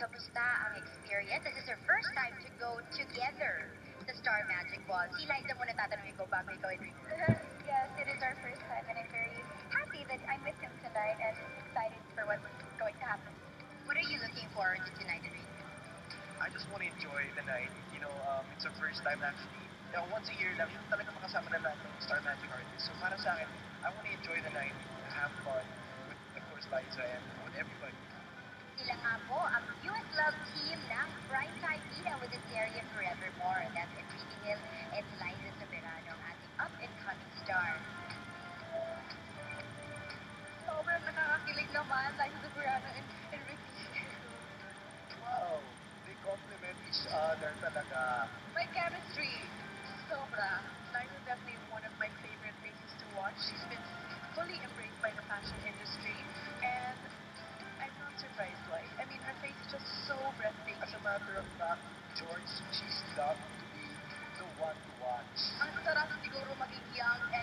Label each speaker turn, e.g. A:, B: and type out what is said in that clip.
A: kamusta ang experience? This is your first time to go together sa Star Magic Ball. Si Liza muna tatanungin ko bago ikaw Enrique.
B: Yes, it is our first time and I'm very happy that I'm with him tonight and excited for what's going to happen.
A: What are you looking forward to tonight, Enrique?
C: I just want to enjoy the night. It's our first time actually. Once a year lang, yung talaga makasama na lahat ng Star Magic artists. So para sa akin, I want to enjoy the night, have fun with, of course, Liza and with everybody.
A: Sila nga po ang US Love Team ng Primetime Ina with the serie Forevermore. That's Enrique Hill and Liza Soberano, ang ating up-and-coming star.
B: Sobrang nakakakilig naman, Liza Soberano and Enrique.
C: Wow, they complement each other talaga.
B: My chemistry, sobra. Liza is definitely one of my favorite faces to watch. She's been fully embraced by the fashion industry and I'm not surprised why. I mean, her face is just so breathtaking.
C: As a matter of fact, George, she's loved to be the one to watch.
B: Ang sarap siguro maging young